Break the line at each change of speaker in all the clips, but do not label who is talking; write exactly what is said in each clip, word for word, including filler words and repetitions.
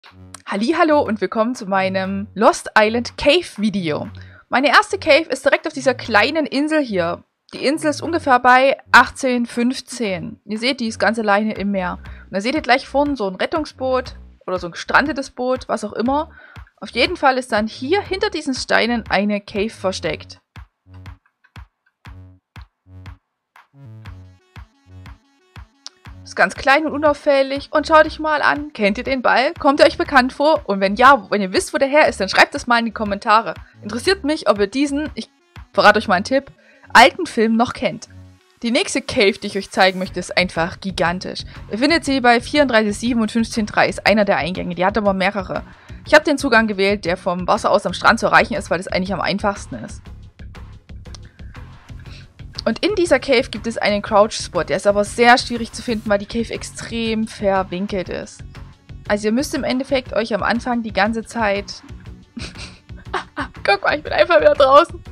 Hallihallo und willkommen zu meinem Lost Island Cave Video. Meine erste Cave ist direkt auf dieser kleinen Insel hier. Die Insel ist ungefähr bei achtzehn, fünfzehn. Ihr seht, die ist ganz alleine im Meer. Und da seht ihr gleich vorne so ein Rettungsboot oder so ein gestrandetes Boot, was auch immer. Auf jeden Fall ist dann hier hinter diesen Steinen eine Cave versteckt. Ist ganz klein und unauffällig und schaut euch mal an. Kennt ihr den Ball? Kommt ihr euch bekannt vor? Und wenn ja, wenn ihr wisst, wo der her ist, dann schreibt es mal in die Kommentare. Interessiert mich, ob ihr diesen, ich verrate euch mal einen Tipp, alten Film noch kennt. Die nächste Cave, die ich euch zeigen möchte, ist einfach gigantisch. Ihr findet sie bei vierunddreißig Komma sieben und fünfzehn Komma drei, ist einer der Eingänge. Die hat aber mehrere. Ich habe den Zugang gewählt, der vom Wasser aus am Strand zu erreichen ist, weil das eigentlich am einfachsten ist. Und in dieser Cave gibt es einen Crouch-Spot. Der ist aber sehr schwierig zu finden, weil die Cave extrem verwinkelt ist. Also ihr müsst im Endeffekt euch am Anfang die ganze Zeit... Guck mal, ich bin einfach wieder draußen.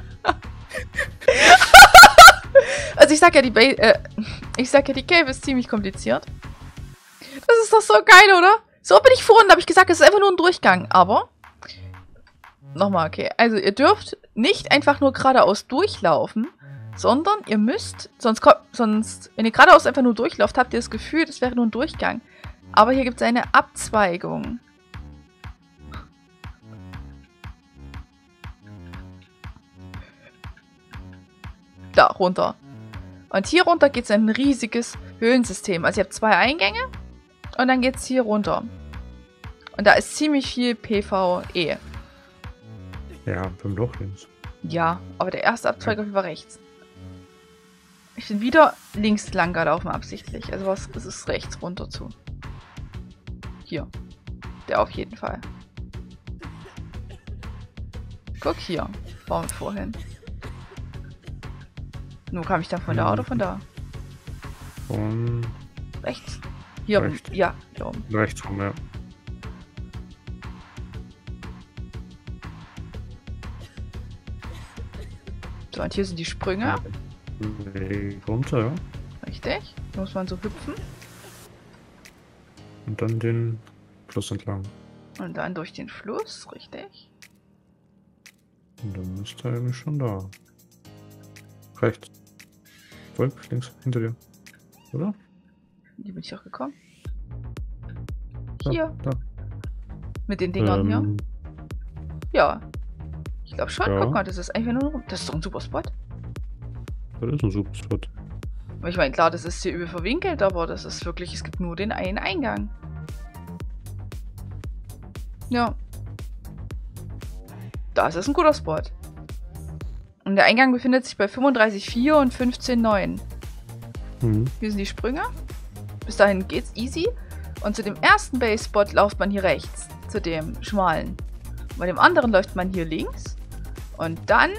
Also ich sag ja, die ba äh, ich sag ja, die Cave ist ziemlich kompliziert. Das ist doch so geil, oder? So bin ich vorhin, da habe ich gesagt, es ist einfach nur ein Durchgang. Aber... Nochmal, okay. Also ihr dürft nicht einfach nur geradeaus durchlaufen, sondern ihr müsst, sonst, sonst, wenn ihr geradeaus einfach nur durchlauft, habt ihr das Gefühl, das wäre nur ein Durchgang. Aber hier gibt es eine Abzweigung. Da, runter. Und hier runter geht es in ein riesiges Höhlensystem. Also ihr habt zwei Eingänge und dann geht es hier runter. Und da ist ziemlich viel PvE.
Ja, beim Loch links.
Ja, aber der erste Abzweig war rechts. Ich bin wieder links lang gelaufen, absichtlich. Also was, das ist rechts runter zu. Hier. Der auf jeden Fall. Guck hier. Waren wir vorhin. Nun kam ich dann von da oder von da?
Von...
Rechts. Hier
Rechts.
oben. Ja, hier oben.
Rechts rum, ja.
So, und hier sind die Sprünge.
Weg runter, ja.
Richtig. Da muss man so hüpfen.
Und dann den Fluss entlang.
Und dann durch den Fluss, richtig.
Und dann müsste er eigentlich schon da. Rechts. Folg, links, hinter dir. Oder?
Wie bin ich auch gekommen?
Da,
Hier.
Da.
Mit den Dingern hier.
Ähm,
Ja. Ich glaube schon.
Ja.
Guck mal, das ist einfach nur... Das ist doch ein super Spot.
Das ist ein super Spot.
Ich meine, klar, das ist hier übel verwinkelt, aber das ist wirklich... Es gibt nur den einen Eingang. Ja. Das ist ein guter Spot. Und der Eingang befindet sich bei fünfunddreißig Komma vier und fünfzehn Komma neun.
Mhm.
Hier sind die Sprünge. Bis dahin geht's easy. Und zu dem ersten Base-Spot läuft man hier rechts. Zu dem schmalen. Bei dem anderen läuft man hier links. Und dann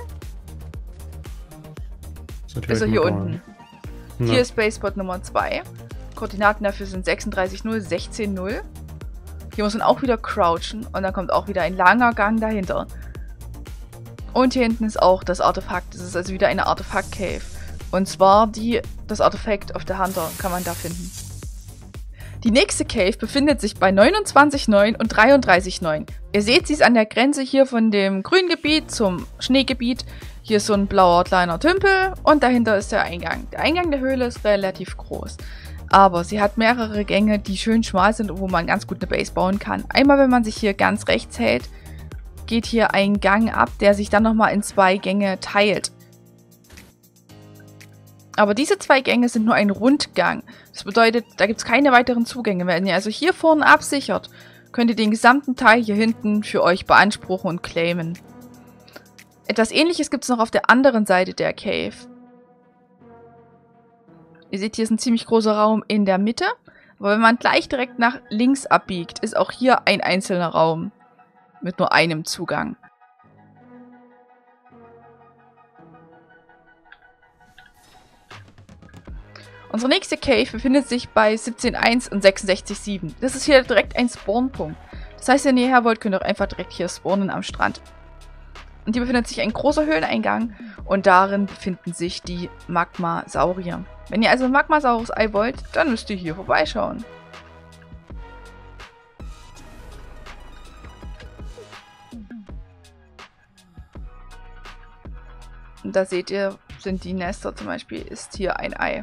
ist er hier unten.
Ja.
Hier ist Base-Spot Nummer zwei. Koordinaten dafür sind sechsunddreißig null, sechzehn null. Hier muss man auch wieder crouchen. Und dann kommt auch wieder ein langer Gang dahinter. Und hier hinten ist auch das Artefakt. Das ist also wieder eine Artefakt-Cave. Und zwar die, das Artefakt of the Hunter kann man da finden. Die nächste Cave befindet sich bei neunundzwanzig Komma neun und dreiunddreißig Komma neun. Ihr seht, sie ist an der Grenze hier von dem Grüngebiet zum Schneegebiet. Hier ist so ein blauer kleiner Tümpel und dahinter ist der Eingang. Der Eingang der Höhle ist relativ groß. Aber sie hat mehrere Gänge, die schön schmal sind und wo man ganz gut eine Base bauen kann. Einmal, wenn man sich hier ganz rechts hält, geht hier ein Gang ab, der sich dann nochmal in zwei Gänge teilt. Aber diese zwei Gänge sind nur ein Rundgang. Das bedeutet, da gibt es keine weiteren Zugänge. Wenn ihr also hier vorne absichert, könnt ihr den gesamten Teil hier hinten für euch beanspruchen und claimen. Etwas Ähnliches gibt es noch auf der anderen Seite der Cave. Ihr seht, hier ist ein ziemlich großer Raum in der Mitte. Aber wenn man gleich direkt nach links abbiegt, ist auch hier ein einzelner Raum. Mit nur einem Zugang. Unsere nächste Cave befindet sich bei siebzehn Komma eins und sechsundsechzig Komma sieben. Das ist hier direkt ein Spawnpunkt. Das heißt, wenn ihr her wollt, könnt ihr auch einfach direkt hier spawnen am Strand. Und hier befindet sich ein großer Höhleneingang und darin befinden sich die Magmasaurier. Wenn ihr also ein Magmasaurus-Ei wollt, dann müsst ihr hier vorbeischauen. Und da seht ihr, sind die Nester zum Beispiel, ist hier ein Ei.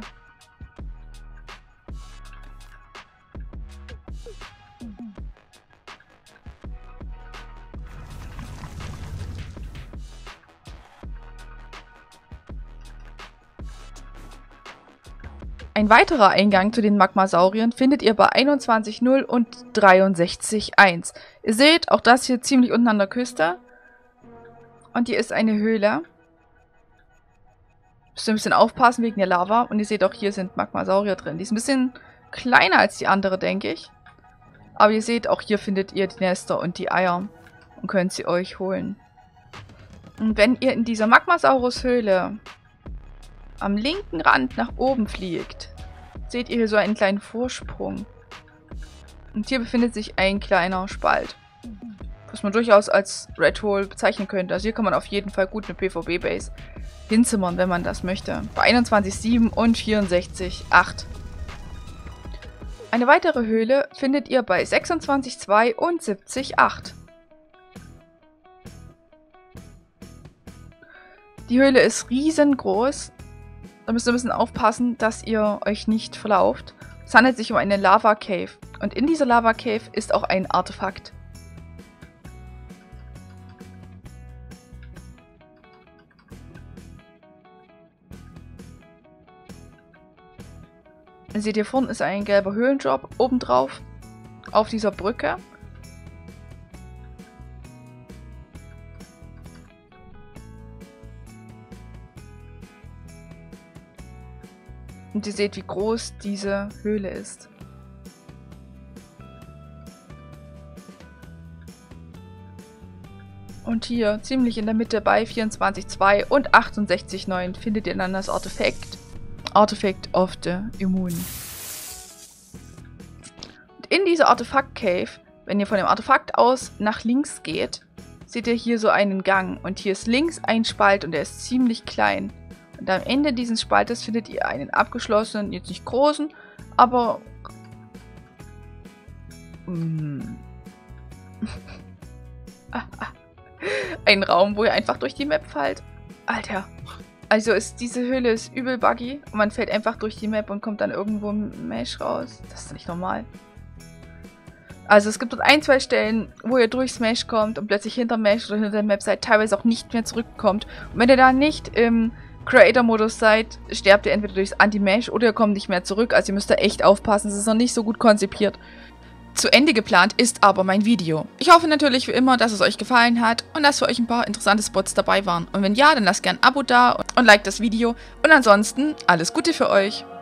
Ein weiterer Eingang zu den Magmasauriern findet ihr bei einundzwanzig null und dreiundsechzig eins. Ihr seht, auch das hier ziemlich unten an der Küste. Und hier ist eine Höhle. Müsst ihr ein bisschen aufpassen wegen der Lava. Und ihr seht auch, hier sind Magmasaurier drin. Die ist ein bisschen kleiner als die andere, denke ich. Aber ihr seht, auch hier findet ihr die Nester und die Eier. Und könnt sie euch holen. Und wenn ihr in dieser Magmasaurus-Höhle am linken Rand nach oben fliegt, seht ihr hier so einen kleinen Vorsprung. Und hier befindet sich ein kleiner Spalt, was man durchaus als Red Hole bezeichnen könnte. Also hier kann man auf jeden Fall gut eine PvP-Base hinzimmern, wenn man das möchte. Bei einundzwanzig sieben und vierundsechzig acht. Eine weitere Höhle findet ihr bei sechsundzwanzig zwei und siebzig acht. Die Höhle ist riesengroß. Da müsst ihr ein bisschen aufpassen, dass ihr euch nicht verlauft. Es handelt sich um eine Lava Cave. Und in dieser Lava Cave ist auch ein Artefakt. Ihr seht, hier vorne ist ein gelber Höhlenjob obendrauf auf dieser Brücke. Und ihr seht, wie groß diese Höhle ist. Und hier, ziemlich in der Mitte bei vierundzwanzig zwei und achtundsechzig neun, findet ihr dann das Artefakt. Artifact of the Immune. Und in dieser Artefakt-Cave, wenn ihr von dem Artefakt aus nach links geht, seht ihr hier so einen Gang. Und hier ist links ein Spalt und der ist ziemlich klein. Und am Ende dieses Spaltes findet ihr einen abgeschlossenen, jetzt nicht großen, aber mm, ein Raum, wo ihr einfach durch die Map fallt. Alter. Also ist diese Höhle ist übel buggy und man fällt einfach durch die Map und kommt dann irgendwo im Mesh raus. Das ist nicht normal. Also es gibt dort ein, zwei Stellen, wo ihr durchs Mesh kommt und plötzlich hinter Mesh oder hinter der Map seid, teilweise auch nicht mehr zurückkommt. Und wenn ihr da nicht im Creator-Modus seid, sterbt ihr entweder durchs Anti-Mesh oder ihr kommt nicht mehr zurück. Also ihr müsst da echt aufpassen, es ist noch nicht so gut konzipiert. Zu Ende geplant ist aber mein Video. Ich hoffe natürlich wie immer, dass es euch gefallen hat und dass für euch ein paar interessante Spots dabei waren. Und wenn ja, dann lasst gerne ein Abo da und liked das Video. Und ansonsten alles Gute für euch.